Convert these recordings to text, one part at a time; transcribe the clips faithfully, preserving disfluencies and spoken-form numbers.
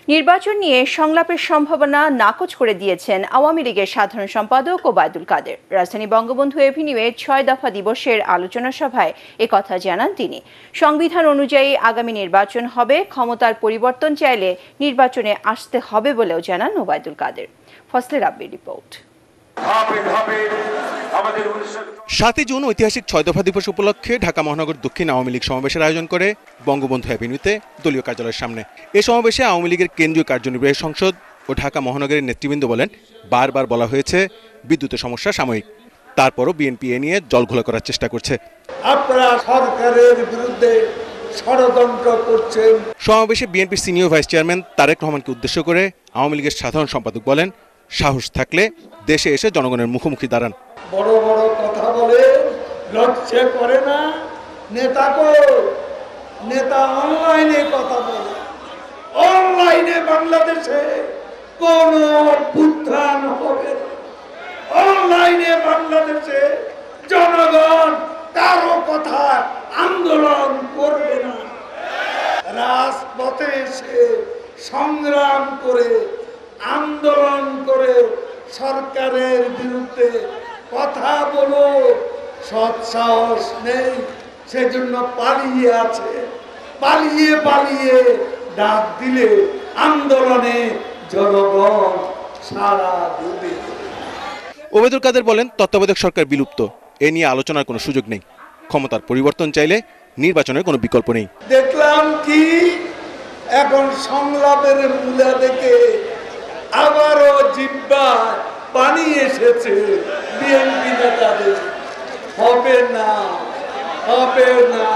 নির্বাচন নিয়ে সংলাপের সম্ভাবনা নাকচ করে দিয়েছেন আওয়ামী লীগের সাধারণ সম্পাদক ওবায়দুল কাদের। রাজধানী বঙ্গবন্ধু এভিনিউয়ে ছয় দফা দিবসের আলোচনা সভায় একথা জানান তিনি। সংবিধান অনুযায়ী আগামী নির্বাচন হবে, ক্ষমতার পরিবর্তন চাইলে নির্বাচনে আসতে হবে বলেও জানান ওবায়দুল কাদের। ফজলে রাব্বির রিপোর্ট। সাতই জুন ঐতিহাসিক ছয় দফা দিবস উপলক্ষে ঢাকা মহানগর দক্ষিণ আওয়ামী লীগ সমাবেশের আয়োজন করে বঙ্গবন্ধু এভিনিউতে দলীয় কার্যালয়ের সামনে। এ সমাবেশে আওয়ামী লীগের কেন্দ্রীয় কার্যনির্বাহী সংসদ ও ঢাকা মহানগরের নেতৃবৃন্দ বলেন, বারবার বলা হয়েছে বিদ্যুতের সমস্যা সাময়িক, তারপরও বিএনপি এ নিয়ে জলঘোলা করার চেষ্টা করছে। আপনারা সরকারের বিরুদ্ধে ষড়যন্ত্র করছেন। সমাবেশে বিএনপির সিনিয়র ভাইস চেয়ারম্যান তারেক রহমানকে উদ্দেশ্য করে আওয়ামী লীগের সাধারণ সম্পাদক বলেন, সাহস থাকলে দেশে এসে জনগণের মুখোমুখি দাঁড়ান। বড় বড় কথা বলে লজ্জা করে না নেতা কো নেতা অনলাইনে কথা বলে। অনলাইনে বাংলাদেশে কোন অভ্যুত্থান হবে না। অনলাইনে বাংলাদেশে জনগণ কারো কথা আন্দোলন করবে না। রাজপথে এসে সংগ্রাম করে আন্দোলন করে সরকারের বিরুদ্ধে কথা বলো, সৎ সাহস নেই, সেজন্য পালিয়ে আছে। পালিয়ে পালিয়ে ডাক দিলে আন্দোলনে জনগণ সারা দেবে। ওবায়দুল কাদের বলেন, তত্ত্বাবধায়ক সরকার বিলুপ্ত, এ নিয়ে আলোচনার কোনো সুযোগ নেই। ক্ষমতার পরিবর্তন চাইলে নির্বাচনের কোনো বিকল্প নেই। দেখলাম কি এখন সংলাপের মূলা দেখে আবারও জিব্বা পানি এসেছে বিএনপি নেতাদের। হবে না, হবে না,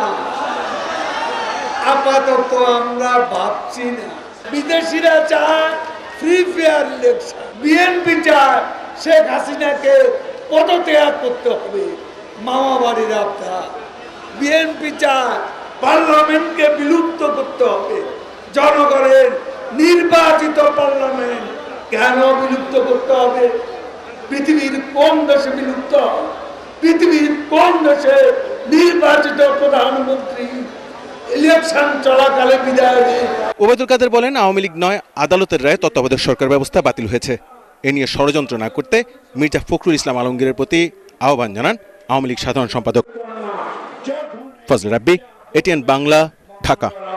আপাতত আমরা ভাবছি না। বিদেশিরা চায় ফ্রি ফেয়ার ইলেকশন, বিএনপি চায় শেখ হাসিনাকে পদত্যাগ করতে হবে, মামা বাড়ির আপনার। বিএনপি চায় পার্লামেন্টকে বিলুপ্ত করতে হবে। জনগণের নির্বাচিত পার্লামেন্ট কেন বিলুপ্ত করতে হবে? পৃথিবীর কোন দেশে বিলুপ্ত হয়? পৃথিবীর কোন দেশে নির্বাচিত প্রধানমন্ত্রী ইলেকশন চলাকালে বিদায় নেয়? ওবায়দুল কাদের বলেন, আওয়ামী লীগ নয়, আদালতের রায়ে তত্ত্বাবধায়ক সরকার ব্যবস্থা বাতিল হয়েছে। এ নিয়ে ষড়যন্ত্র না করতে মির্জা ফখরুল ইসলাম আলমগীরের প্রতি আহ্বান জানান আওয়ামী লীগ সাধারণ সম্পাদক। ফজলে রাব্বি, এটিএন বাংলা, ঢাকা।